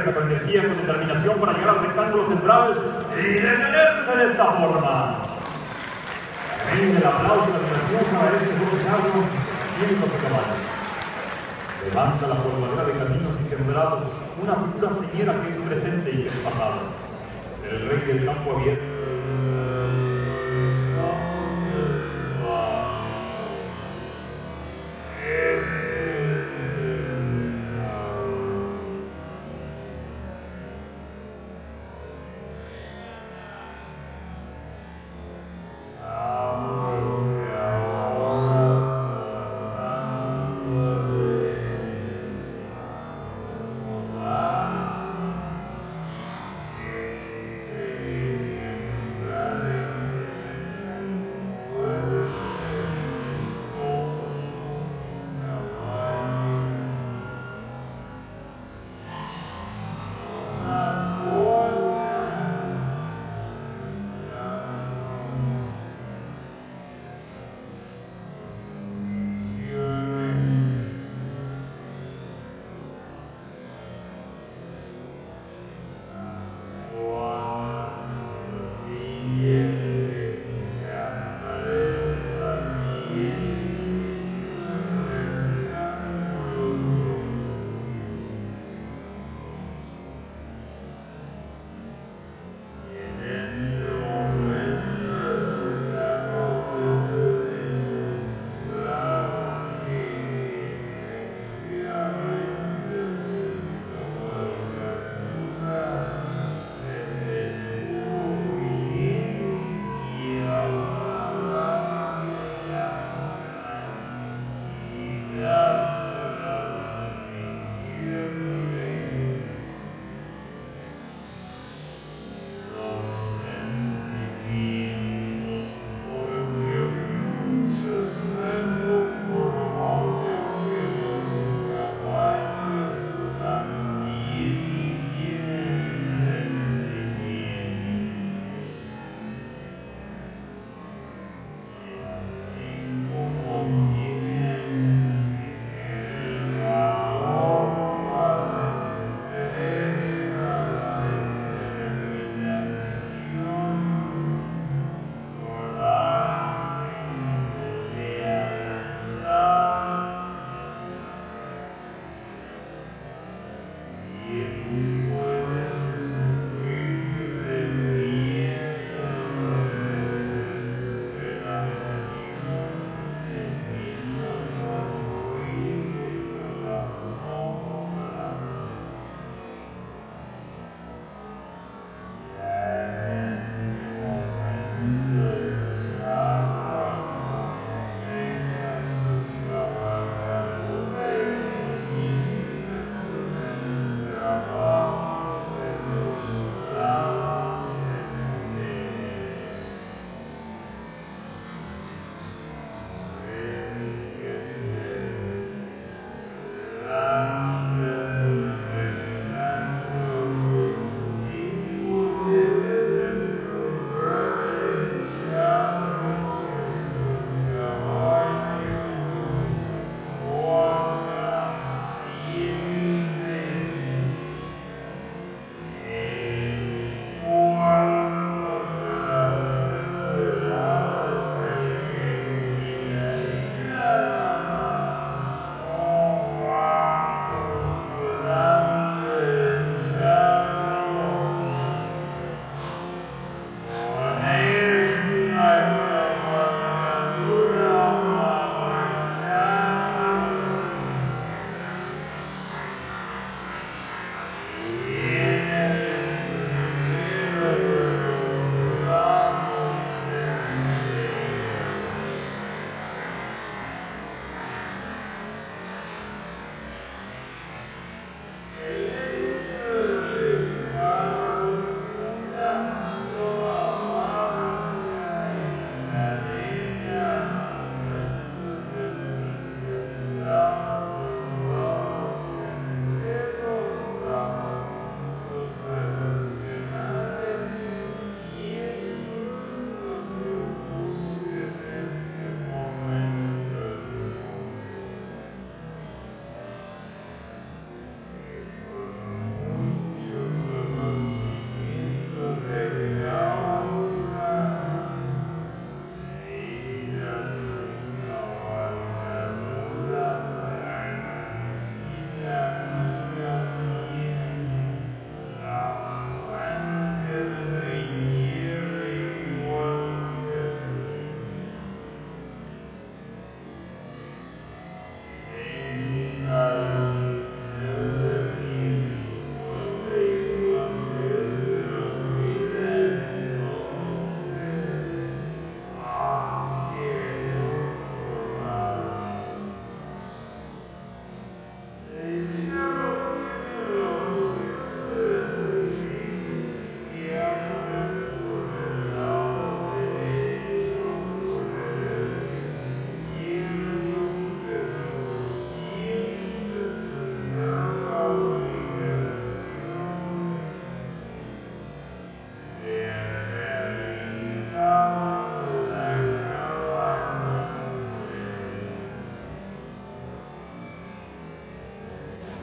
regresa con energía, con determinación para llegar al rectángulo central y detenerse de esta forma. Rinde el aplauso y la admiración para este joven sabio, haciéndose caballo. Levanta la formadera de caminos y sembrados, una figura señera que es presente y que es pasado. Es el rey del campo abierto.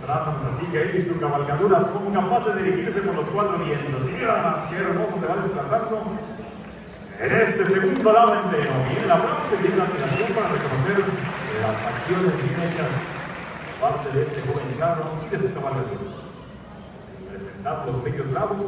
Mostrándonos así que él y su cabalgadura son capaces de dirigirse por los cuatro vientos. Y mira nada más, qué hermoso se va desplazando en este segundo lado entero. Y el aplauso y bien la admiración para reconocer las acciones bien hechas parte de este joven charro y de su cabalgadura. Presentar los medios bravos.